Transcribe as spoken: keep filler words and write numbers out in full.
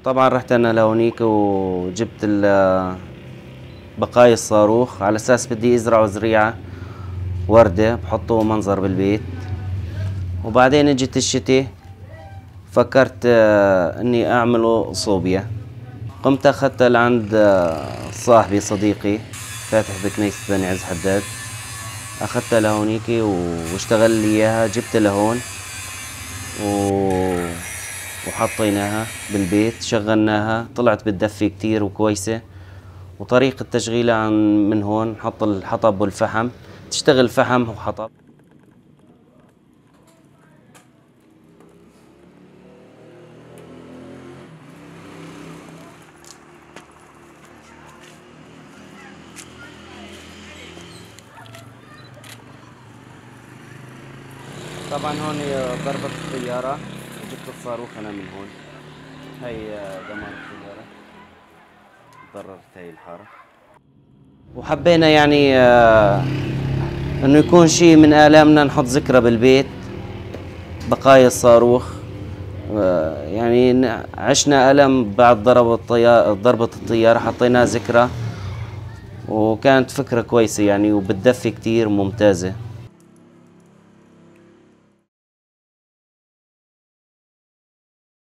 طبعا رحت انا لهونيك وجبت بقايا الصاروخ على اساس بدي ازرعه زريعة وردة بحطه منظر بالبيت. وبعدين اجت الشتاء فكرت اني اعمله صوبيا. قمت اخذتها لعند صاحبي صديقي فاتح بكنيسة بني عز حداد، اخذتها لهونيكي واشتغل لي اياها، جبتها لهون و... وحطيناها بالبيت، شغلناها، طلعت بتدفي كتير وكويسة. وطريقة تشغيلها عن من هون، نحط الحطب والفحم، تشتغل فحم وحطب. طبعا هون ضربت الطيارة وجبت الصاروخ انا من هون. هي دمار الطيارة، ضررت هي الحارة. وحبينا يعني آه انه يكون شيء من آلامنا، نحط ذكرى بالبيت، بقايا الصاروخ. آه يعني عشنا ألم بعد ضرب الطيارة، ضربة الطيارة، حطيناها ذكرى، وكانت فكرة كويسة يعني وبتدفي كتير ممتازة.